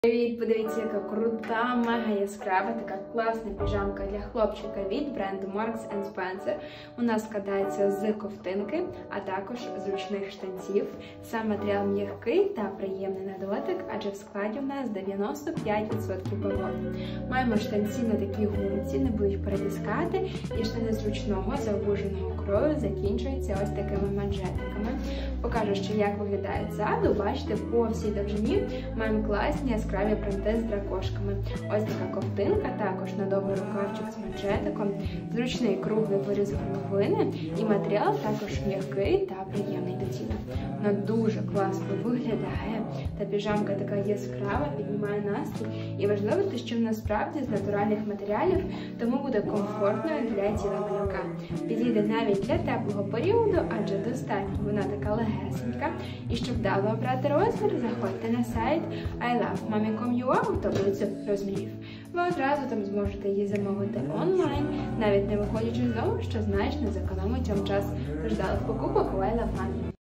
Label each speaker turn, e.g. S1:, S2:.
S1: Привіт! Подивіться, яка крута, мега яскрава, така класна піжамка для хлопчика від бренду Marks & Spencer. Вона складається з ковтинки, а також зручних штанців. Сам матеріал м'який та приємний на дотик, адже в складі у нас 95% бавовни. Маємо штанці на такій гумці, не будуть перетискати, і штани зручного завуженого крою закінчуються ось такими манжетиками. Покажу ще, як виглядає ззаду. Бачите, по всій довжині маємо класні яскраві принти з дракошками. Ось така ковтинка, також на довгий рукавчик з манжетиком, зручний круглий виріз горловини, і матеріал також м'який та приємний до тіла. Вона дуже класно виглядає, та піжамка така яскрава, піднімає настрій. І важливо те, що вона справді з натуральних матеріалів, тому буде комфортною для тіла малюка. Підійде навіть для теплого періоду, адже достатньо вона така легесенька. І щоб вдало обрати розмір, заходьте на сайт ilovemami.com.ua в таблицю розмірів. Ви одразу там зможете її замовити онлайн, навіть не виходячи з дому, що значно зекономить вам час. Тож вдалих покупок у I Love Mami.